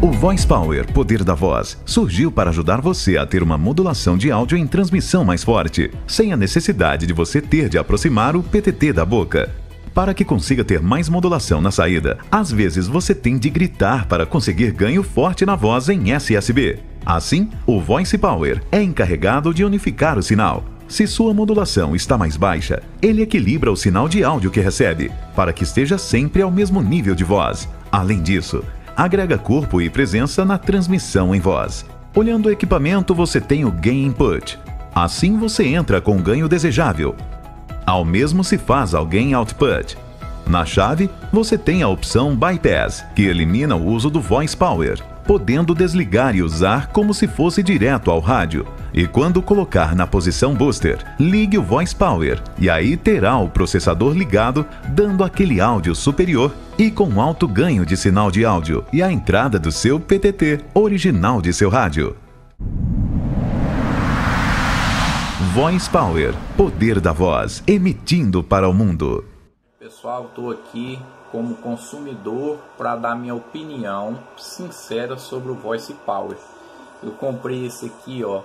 O Voice Power, poder da voz, surgiu para ajudar você a ter uma modulação de áudio em transmissão mais forte, sem a necessidade de você ter de aproximar o PTT da boca. Para que consiga ter mais modulação na saída, às vezes você tem de gritar para conseguir ganho forte na voz em SSB. Assim, o Voice Power é encarregado de unificar o sinal. Se sua modulação está mais baixa, ele equilibra o sinal de áudio que recebe, para que esteja sempre ao mesmo nível de voz. Além disso, agrega corpo e presença na transmissão em voz. Olhando o equipamento, você tem o Gain Input. Assim você entra com o ganho desejável. Ao mesmo se faz ao Gain Output. Na chave, você tem a opção Bypass, que elimina o uso do Voice Power, podendo desligar e usar como se fosse direto ao rádio. E quando colocar na posição Booster, ligue o Voice Power e aí terá o processador ligado, dando aquele áudio superior e com alto ganho de sinal de áudio e a entrada do seu PTT original de seu rádio. Voice Power, poder da voz, emitindo para o mundo. Pessoal, estou aqui como consumidor para dar minha opinião sincera sobre o Voice Power. Eu comprei esse aqui, ó,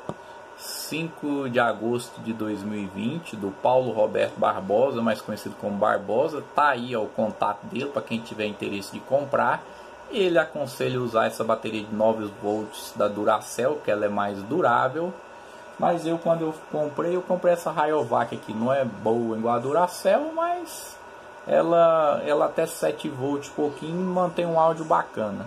5 de agosto de 2020, do Paulo Roberto Barbosa, mais conhecido como Barbosa. Tá aí, ó, o contato dele para quem tiver interesse de comprar. Ele aconselha usar essa bateria de 9 volts da Duracell, que ela é mais durável. Mas quando eu comprei essa Rayovac aqui. Não é boa igual a Duracell, mas ela até 7 volts pouquinho mantém um áudio bacana.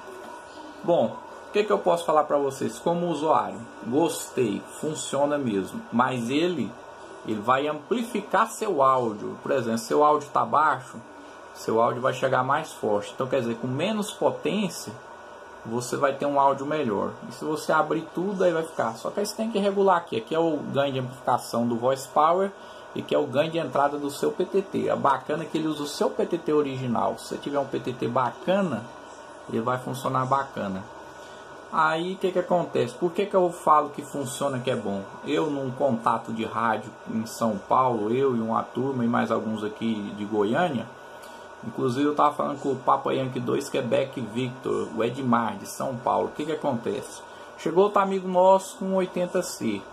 Bom, o que eu posso falar para vocês como usuário? Gostei, funciona mesmo, mas ele vai amplificar seu áudio. Por exemplo, seu áudio está baixo, seu áudio vai chegar mais forte. Então quer dizer, com menos potência você vai ter um áudio melhor. E se você abrir tudo, aí vai ficar. Só que aí você tem que regular aqui. Aqui é o ganho de amplificação do Voice Power e que é o ganho de entrada do seu PTT. É bacana que ele usa o seu PTT original. Se você tiver um PTT bacana, ele vai funcionar bacana. Aí o que acontece? Por que eu falo que funciona, que é bom? Eu num contato de rádio em São Paulo, eu e uma turma e mais alguns aqui de Goiânia, inclusive eu estava falando com o Papa Yankee 2 Quebec Victor, o Edmar de São Paulo. O que acontece? Chegou outro amigo nosso com 80C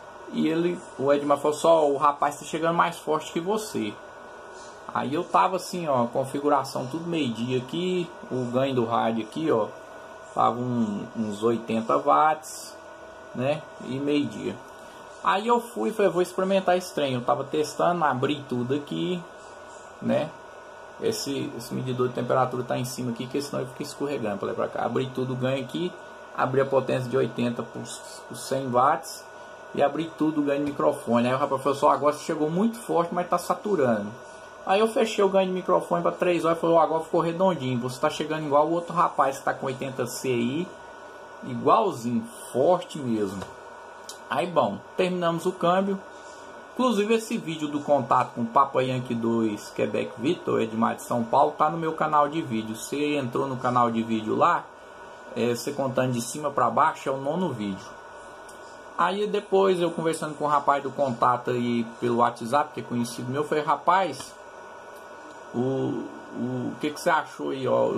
e o Edmar falou só, o rapaz está chegando mais forte que você. Aí eu tava assim, ó, configuração tudo meio dia aqui, o ganho do rádio aqui, ó, tava uns 80 watts, né, e meio dia. Aí eu fui e falei, vou experimentar esse trem. Eu tava testando, abri tudo aqui, né, esse medidor de temperatura tá em cima aqui, que senão ele fica escorregando para lá para cá. Abri tudo, ganho aqui, abri a potência de 80 por 100 watts e abri tudo, ganho de microfone. Aí o rapaz falou, só agora chegou muito forte, mas tá saturando. Aí eu fechei o ganho de microfone para 3 horas e falei, agora ficou redondinho. Você está chegando igual o outro rapaz que está com 80C aí, igualzinho, forte mesmo. Aí bom, terminamos o câmbio. Inclusive esse vídeo do contato com o Papa Yankee 2 Quebec Victor, Edmar de São Paulo, tá no meu canal de vídeo. Você entrou no canal de vídeo lá, você contando de cima para baixo, é o 9º vídeo. Aí depois eu conversando com o rapaz do contato aí pelo WhatsApp, que é conhecido meu, falei, rapaz, o que você achou aí, ó?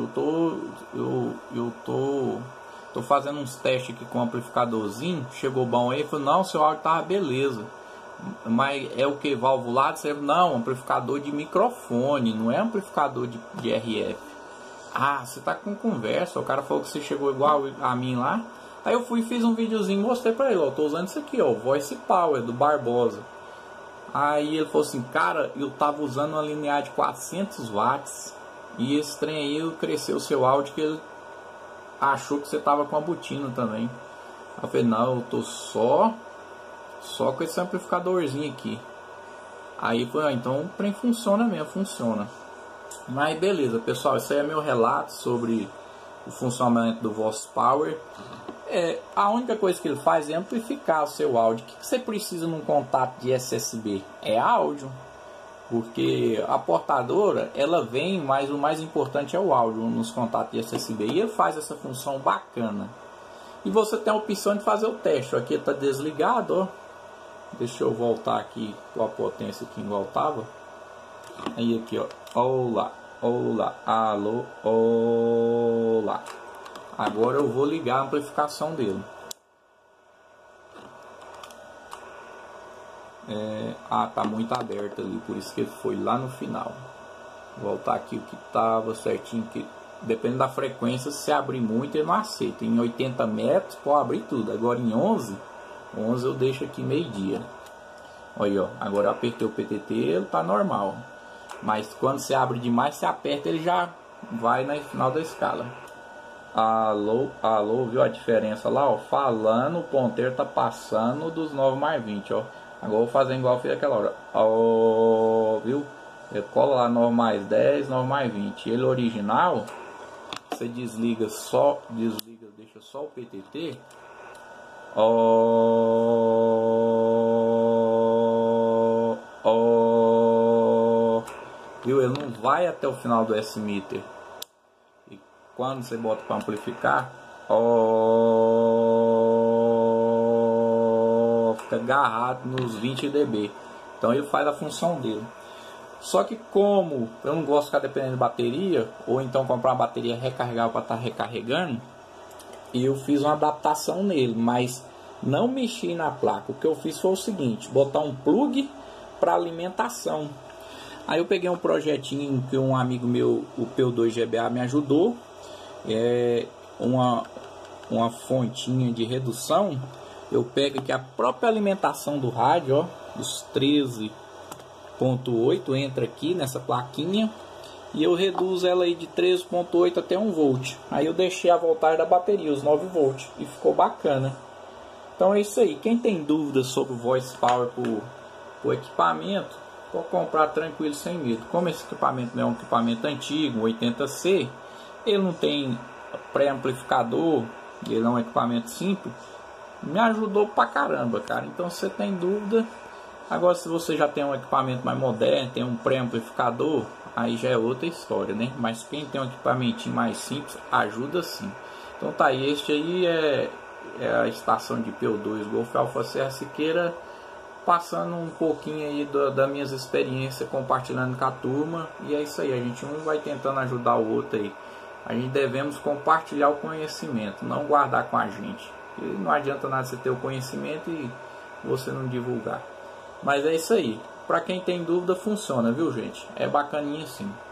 Eu tô fazendo uns testes aqui com o amplificadorzinho, chegou bom aí. Ele falou, não, seu áudio tava beleza, mas é o que, valvulado? Você, não, amplificador de microfone, não é amplificador de RF. Ah, você tá com conversa, o cara falou que você chegou igual a mim lá. Aí eu fui e fiz um videozinho, mostrei pra ele, ó, tô usando isso aqui, ó, Voice Power do Barbosa. Aí ele falou assim, cara, eu tava usando uma linear de 400 watts e esse trem aí cresceu o seu áudio, que ele achou que você tava com a botina também. Aí eu falei, não, eu tô só com esse amplificadorzinho aqui. Aí foi, então o trem funciona mesmo, funciona. Mas beleza, pessoal, esse aí é meu relato sobre o funcionamento do Voice Power. A única coisa que ele faz é amplificar o seu áudio. O que você precisa num contato de SSB? É áudio. Porque a portadora, ela vem, mas o mais importante é o áudio nos contatos de SSB. E ele faz essa função bacana. E você tem a opção de fazer o teste. Aqui está desligado, ó. Deixa eu voltar aqui com a potência que igual estava. Aí aqui, ó. Olá, olá, alô, olá. Agora eu vou ligar a amplificação dele. Tá muito aberto ali, por isso que ele foi lá no final. Vou voltar aqui o que estava certinho, que dependendo da frequência, se abrir muito ele não aceita. Em 80 metros pode abrir tudo. Agora em 11 eu deixo aqui meio-dia. Olha, ó, agora eu apertei o PTT, ele tá normal. Mas quando você abre demais, você aperta, ele já vai no final da escala. Alô, alô, viu a diferença lá, ó? Falando, o ponteiro tá passando dos 9+20, ó. Agora eu vou fazer igual eu fiz aquela hora. Ó, viu? Eu colo lá 9+10, 9+20. Ele original, você desliga, deixa só o PTT. Viu? Ele não vai até o final do S-meter. E quando você bota para amplificar, fica agarrado nos 20 dB. Então ele faz a função dele. Só que como eu não gosto de ficar dependendo de bateria, ou então comprar uma bateria recarregável para estar recarregando, eu fiz uma adaptação nele, mas não mexi na placa. O que eu fiz foi o seguinte: botar um plug para alimentação. Aí eu peguei um projetinho que um amigo meu, o P2GBA, me ajudou. É uma fontinha de redução. Eu pego aqui a própria alimentação do rádio, ó, dos 13.8, entra aqui nessa plaquinha e eu reduzo ela aí de 13.8 até 1 volt. Aí eu deixei a voltagem da bateria, os 9 volts, e ficou bacana. Então é isso aí. Quem tem dúvidas sobre o Voice Power pro equipamento, pode comprar tranquilo, sem medo. Como esse equipamento não é um equipamento antigo, 80C, ele não tem pré-amplificador, ele é um equipamento simples, me ajudou pra caramba, cara. Então se você tem dúvida, agora se você já tem um equipamento mais moderno, tem um pré-amplificador, aí já é outra história, né? Mas quem tem um equipamentinho mais simples, ajuda sim. Então tá aí, este aí é a estação de PO2 Golf Alfa Serra Siqueira, passando um pouquinho aí das minhas experiências, compartilhando com a turma. E é isso aí, a gente um vai tentando ajudar o outro aí. A gente devemos compartilhar o conhecimento, não guardar com a gente. E não adianta nada você ter o conhecimento e você não divulgar. Mas é isso aí. Para quem tem dúvida, funciona, viu, gente? É bacaninha sim.